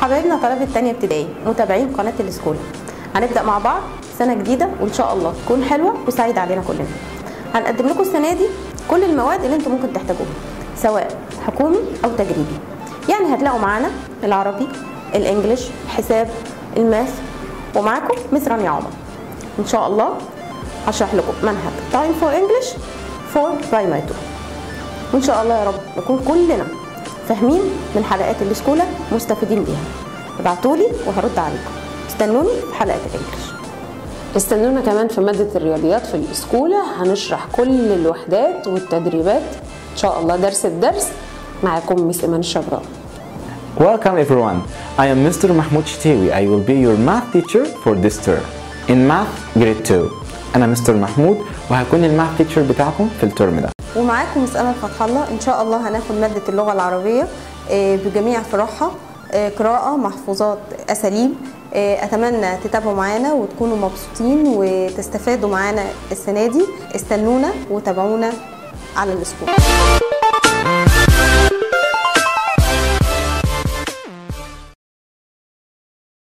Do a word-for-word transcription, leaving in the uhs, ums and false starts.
حبايبنا طلبة تانية ابتدائي متابعين قناة السكول، هنبدأ مع بعض سنة جديدة وإن شاء الله تكون حلوة وسعيدة علينا كلنا. هنقدم لكم السنة دي كل المواد اللي انتم ممكن تحتاجوها سواء حكومي أو تجريبي. يعني هتلاقوا معانا العربي، الإنجليش، الحساب، الماث، ومعاكم مس رانيا عمر. إن شاء الله هشرح لكم منهج تايم فور انجلش فور برايمري تو، وإن شاء الله يا رب نكون كلنا فاهمين من حلقات السكولة مستفيدين بيها. ابعتولي وهرد عليكم. استنوني في حلقات الانجليش. استنونا كمان في مادة الرياضيات في السكولة، هنشرح كل الوحدات والتدريبات إن شاء الله درس الدرس. معاكم مس إيمان الشبراء. Welcome everyone. I am Mister Mahmoud Shtawi. I will be your math teacher for this term in math grade two. أنا مستر محمود وهكون الماث تيتشر بتاعكم في الترم ده. ومعاكم مس أمل فتح الله. إن شاء الله هناخد مادة اللغة العربية بجميع فروعها، قراءة، محفوظات، أساليب. أتمنى تتابعوا معانا وتكونوا مبسوطين وتستفادوا معانا السنة دي. استنونا وتابعونا على السكول.